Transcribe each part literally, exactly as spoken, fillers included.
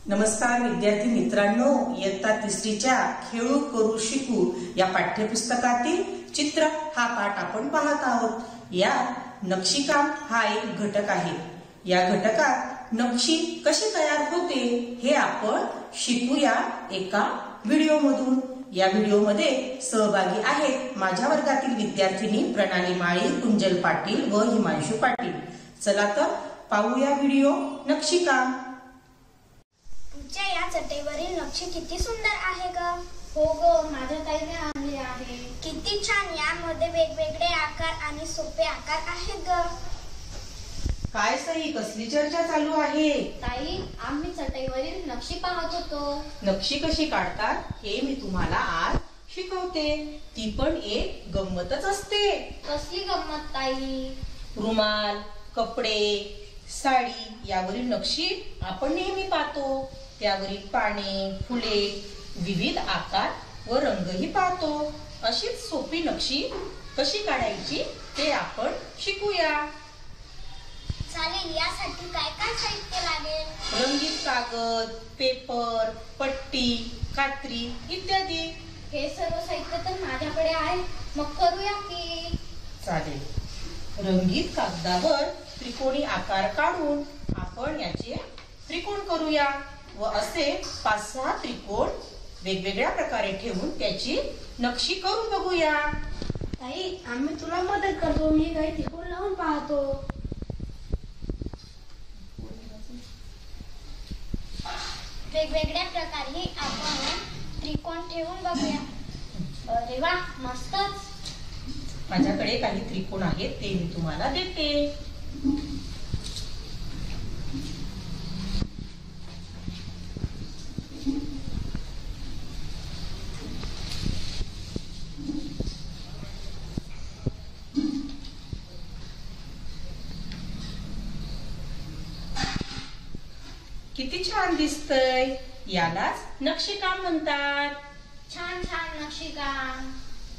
नमस्कार विद्यार्थी मित्रांनो, इयत्ता तिसरीच्या खेळू करू शिकू या पाठ्यपुस्तकातील चित्र हा पाठ आपण पाहत आहोत। या नक्षीकाम हा एक घटक आहे। या घटकात नक्षी कशी तयार होते हे आपण शिकूया एका व्हिडिओ मधून। या व्हिडिओ मध्ये सहभागी आहेत माझ्या वर्गातील विद्यार्थिनी प्रणाली माळी, कुंजल पाटील व हिमांशू पाटील। चला तर पाहूया व्हिडिओ नक्षीकाम। तुमच्या या चटईवरील नक्षी किती सुंदर आहे ग। हो ग, माझ्या ताईने आणली आहे। किती छान, यामध्ये वेगवेगळे आकार आणि सोपे आकार आहेत ग। काय सई, कसली चर्चा चालू आहे? ताई, आम्ही चटईवरील नक्षी पाहत होतो। नक्षी कशी काढतात हे मी तुम्हाला आज शिकवते। ती पण एक गंमतच असते। कसली गंमत ताई? रुमाल, कपडे, साडी यावरील नक्षी आपण नेहमी पाहतो। त्यावरील पाने, फुले, विविध आकार व रंगही पाहतो। अशीच सोपी नक्षी कशी काढायची ते आपण शिकूया। चालेल, यासाठी काय काय साहित्य लागेल? रंगीत कागद, पेपर, पट्टी, कात्री इत्यादी। हे सर्व साहित्य तर माझ्याकडे आहे, मग करूया की? चालेल। रंगीत कागदावर त्रिकोणी आकार काढून आपण याचे त्रिकोण करूया व असे पाच सहा त्रिकोण वेगवेगळ्या प्रकारे ठेवून त्याची नक्षी करून बघूया। ताई, आम्ही तुला मदत करतो। मी काही त्रिकोण लावून पाहतो। वेगवेगळ्या प्रकारे आपण त्रिकोण ठेवून बघूया। अरे वा, मस्तच। माझ्याकडे काही त्रिकोण आहेत ते मी तुम्हाला देते। किती छान दिसतंय, यालाच नक्षीकाम म्हणतात। छान छान नक्षीकाम।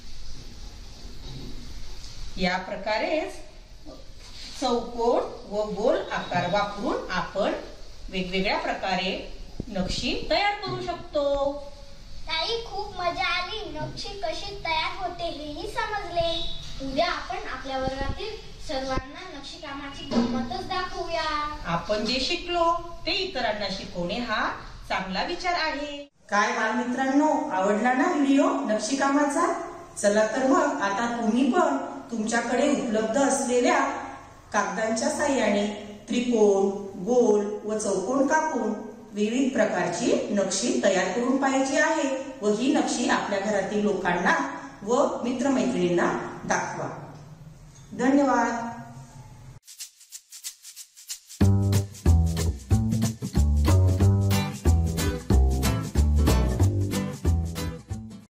या प्रकारेच चौकोन व गोल आकार वापरून आपण वेगवेगळ्या प्रकारे नक्षी तयार करू शकतो। ताई, खूप मजा आली। नक्षी कशी तयार होते हेही समजले। उद्या आपण आपल्या वर्गातील सर्वांना नक्षीकामाची गंमतच दाखवूया। आपण जे शिकलो ते इतरांना शिकवणे हा चांगला विचार आहे। काय बालमित्रांनो, आवडला ना व्हिडिओ नक्षीकामाचा? चला तर मग आता तुम्ही पण तुमच्याकडे उपलब्ध असलेल्या कागदांच्या साहाय्याने त्रिकोण, गोल व चौकोन कापून विविध प्रकारची नक्षी तयार करून पाहायची आहे व ही नक्षी आपल्या घरातील लोकांना व मित्रमैत्रिणींना दाखवा। धन्यवाद।